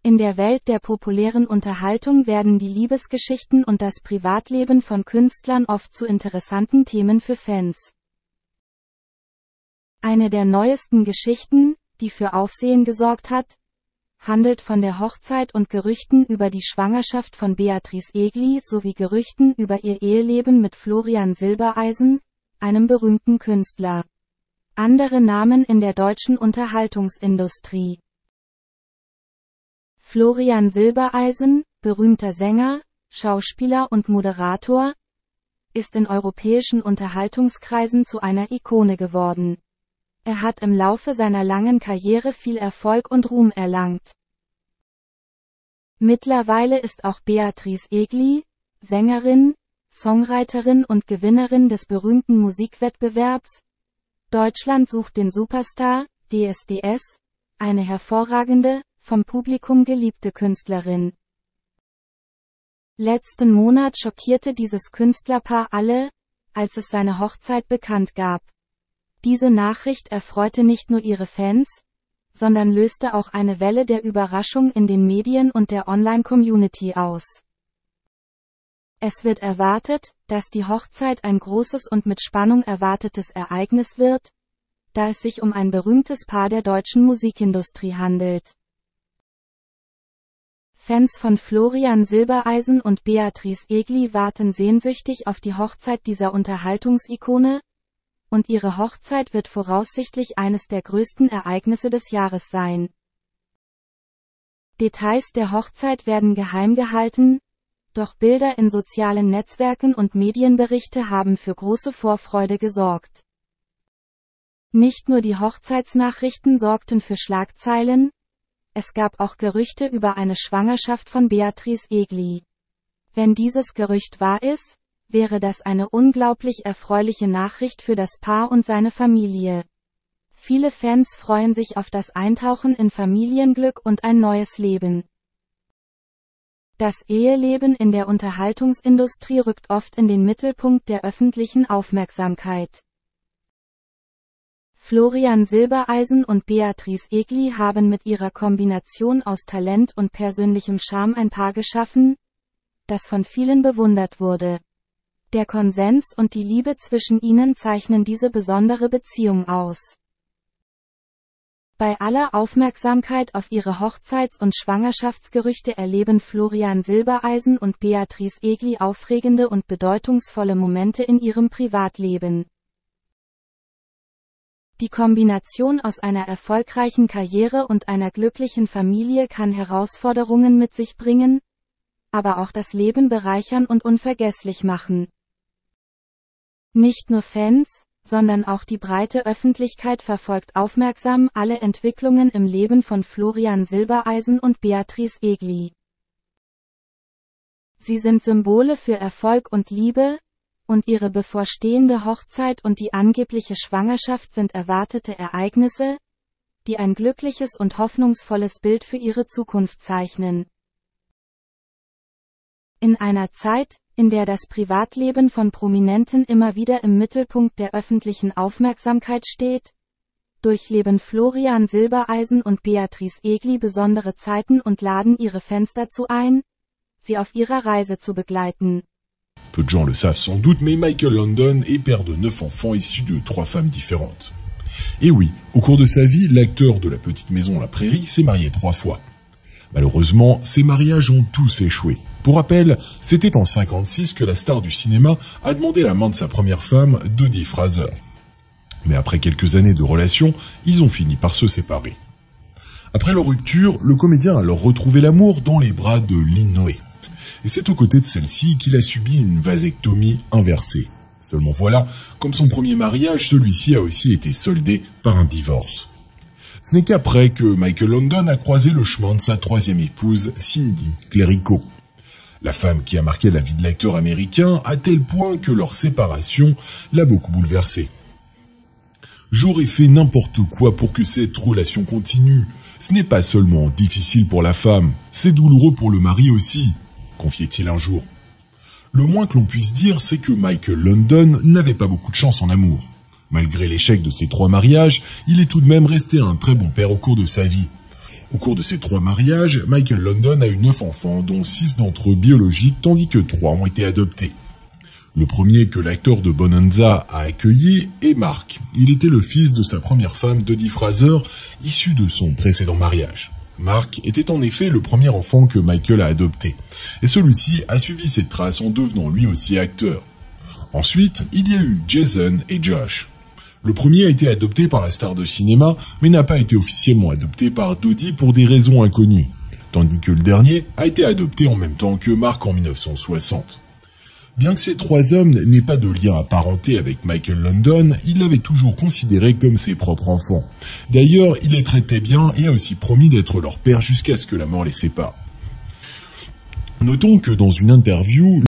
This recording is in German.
In der Welt der populären Unterhaltung werden die Liebesgeschichten und das Privatleben von Künstlern oft zu interessanten Themen für Fans. Eine der neuesten Geschichten, die für Aufsehen gesorgt hat, handelt von der Hochzeit und Gerüchten über die Schwangerschaft von Beatrice Egli sowie Gerüchten über ihr Eheleben mit Florian Silbereisen, einem berühmten Künstler. Andere Namen in der deutschen Unterhaltungsindustrie: Florian Silbereisen, berühmter Sänger, Schauspieler und Moderator, ist in europäischen Unterhaltungskreisen zu einer Ikone geworden. Er hat im Laufe seiner langen Karriere viel Erfolg und Ruhm erlangt. Mittlerweile ist auch Beatrice Egli, Sängerin, Songwriterin und Gewinnerin des berühmten Musikwettbewerbs Deutschland sucht den Superstar, DSDS, eine hervorragende, vom Publikum geliebte Künstlerin. Letzten Monat schockierte dieses Künstlerpaar alle, als es seine Hochzeit bekannt gab. Diese Nachricht erfreute nicht nur ihre Fans, sondern löste auch eine Welle der Überraschung in den Medien und der Online-Community aus. Es wird erwartet, dass die Hochzeit ein großes und mit Spannung erwartetes Ereignis wird, da es sich um ein berühmtes Paar der deutschen Musikindustrie handelt. Fans von Florian Silbereisen und Beatrice Egli warten sehnsüchtig auf die Hochzeit dieser Unterhaltungsikone, und ihre Hochzeit wird voraussichtlich eines der größten Ereignisse des Jahres sein. Details der Hochzeit werden geheim gehalten, doch Bilder in sozialen Netzwerken und Medienberichte haben für große Vorfreude gesorgt. Nicht nur die Hochzeitsnachrichten sorgten für Schlagzeilen, es gab auch Gerüchte über eine Schwangerschaft von Beatrice Egli. Wenn dieses Gerücht wahr ist, wäre das eine unglaublich erfreuliche Nachricht für das Paar und seine Familie. Viele Fans freuen sich auf das Eintauchen in Familienglück und ein neues Leben. Das Eheleben in der Unterhaltungsindustrie rückt oft in den Mittelpunkt der öffentlichen Aufmerksamkeit. Florian Silbereisen und Beatrice Egli haben mit ihrer Kombination aus Talent und persönlichem Charme ein Paar geschaffen, das von vielen bewundert wurde. Der Konsens und die Liebe zwischen ihnen zeichnen diese besondere Beziehung aus. Bei aller Aufmerksamkeit auf ihre Hochzeits- und Schwangerschaftsgerüchte erleben Florian Silbereisen und Beatrice Egli aufregende und bedeutungsvolle Momente in ihrem Privatleben. Die Kombination aus einer erfolgreichen Karriere und einer glücklichen Familie kann Herausforderungen mit sich bringen, aber auch das Leben bereichern und unvergesslich machen. Nicht nur Fans, sondern auch die breite Öffentlichkeit verfolgt aufmerksam alle Entwicklungen im Leben von Florian Silbereisen und Beatrice Egli. Sie sind Symbole für Erfolg und Liebe, und ihre bevorstehende Hochzeit und die angebliche Schwangerschaft sind erwartete Ereignisse, die ein glückliches und hoffnungsvolles Bild für ihre Zukunft zeichnen. In einer Zeit, in der das Privatleben von Prominenten immer wieder im Mittelpunkt der öffentlichen Aufmerksamkeit steht, durchleben Florian Silbereisen und Beatrice Egli besondere Zeiten und laden ihre Fans dazu ein, sie auf ihrer Reise zu begleiten. Peu de gens le savent sans doute, mais Michael London est père de 9 enfants issus de 3 femmes différentes. Et oui, au cours de sa vie, l'acteur de La Petite Maison La Prairie s'est marié 3 fois. Malheureusement, ces mariages ont tous échoué. Pour rappel, c'était en 1956 que la star du cinéma a demandé la main de sa première femme, Dodie Fraser. Mais après quelques années de relations, ils ont fini par se séparer. Après leur rupture, le comédien a alors retrouvé l'amour dans les bras de Lynn Noé. Et c'est aux côtés de celle-ci qu'il a subi une vasectomie inversée. Seulement voilà, comme son premier mariage, celui-ci a aussi été soldé par un divorce. Ce n'est qu'après que Michael London a croisé le chemin de sa troisième épouse, Cindy Clerico. La femme qui a marqué la vie de l'acteur américain à tel point que leur séparation l'a beaucoup bouleversé. J'aurais fait n'importe quoi pour que cette relation continue. Ce n'est pas seulement difficile pour la femme, c'est douloureux pour le mari aussi, confiait-il un jour. Le moins que l'on puisse dire, c'est que Michael London n'avait pas beaucoup de chance en amour. Malgré l'échec de ses 3 mariages, il est tout de même resté un très bon père au cours de sa vie. Au cours de ces 3 mariages, Michael London a eu 9 enfants, dont 6 d'entre eux biologiques, tandis que 3 ont été adoptés. Le premier que l'acteur de Bonanza a accueilli est Mark. Il était le fils de sa première femme, Dodie Fraser, issue de son précédent mariage. Mark était en effet le premier enfant que Michael a adopté, et celui-ci a suivi ses traces en devenant lui aussi acteur. Ensuite, il y a eu Jason et Josh. Le premier a été adopté par la star de cinéma, mais n'a pas été officiellement adopté par Dodie pour des raisons inconnues, tandis que le dernier a été adopté en même temps que Mark en 1960. Bien que ces 3 hommes n'aient pas de lien apparenté avec Michael London, il l'avait toujours considéré comme ses propres enfants. D'ailleurs, il les traitait bien et a aussi promis d'être leur père jusqu'à ce que la mort les sépare. Notons que dans une interview,